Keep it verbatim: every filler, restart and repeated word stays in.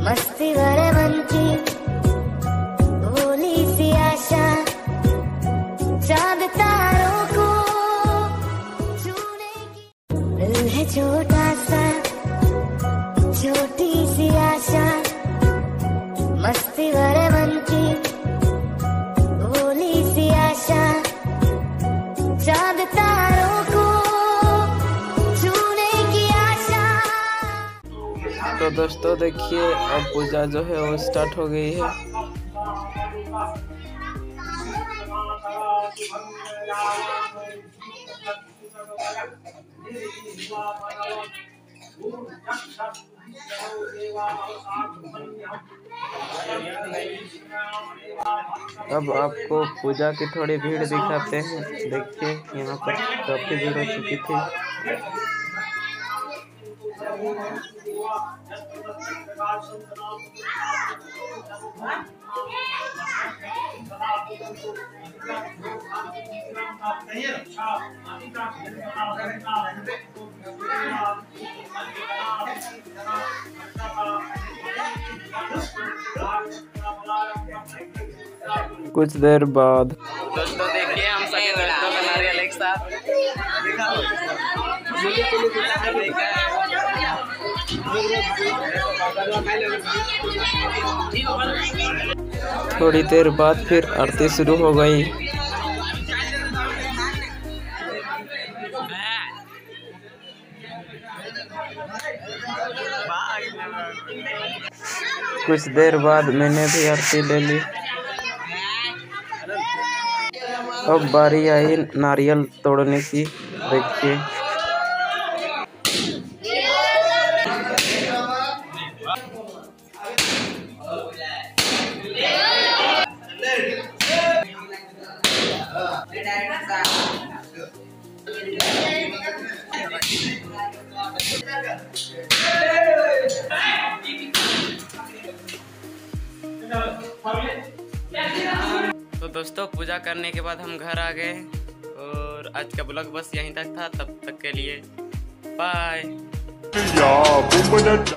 मस्ती भरे मन की भोली सी आशा, चांद तारों को छूने की दिल है छोटा सा, छोटी सी आशा, मस्ती भरे मन की भोली सी आशा, चांद तारों को छूने की आशा। तो दोस्तों देखिए, अब पूजा जो है वो स्टार्ट हो गई है। अब आपको पूजा की थोड़ी भीड़ दिखाते हैं। देखिए यहाँ पर काफी भीड़ हो चुकी थी। कुछ देर बाद दोस्तों देखिए, हम सभी दोस्तों का नारियल एक साथ थोड़ी देर बाद फिर आरती शुरू हो गई। कुछ देर बाद मैंने भी आरती ले ली। अब बारी आई नारियल तोड़ने की। देखिए तो दोस्तों, पूजा करने के बाद हम घर आ गए और आज का ब्लॉग बस यहीं तक था। तब तक के लिए बाय।